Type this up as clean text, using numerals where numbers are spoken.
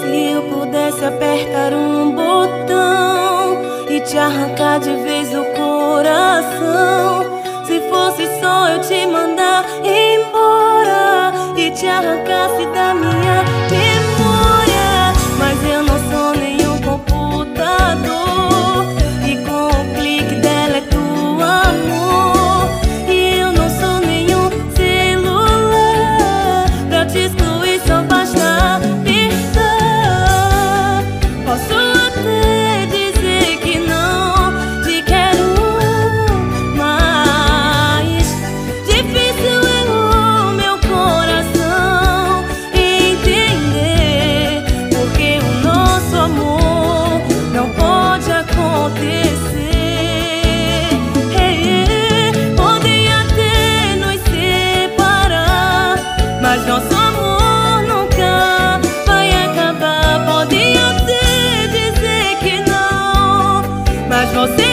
Se eu pudesse apertar um botão e te arrancar de vez o coração, se fosse só eu te mandar embora e te arrancasse da minha memória. Mas eu não sou nenhum computador e com o clique deleto o amor. E eu não sou nenhum celular pra te excluir, só basta apertar. Posso até dizer que não te quero mais. Difícil é o meu coração entender porque o nosso amor não pode acontecer. Podem até nos separar, mas nosso amor nunca vai acabar. Podem até dizer que não, mas você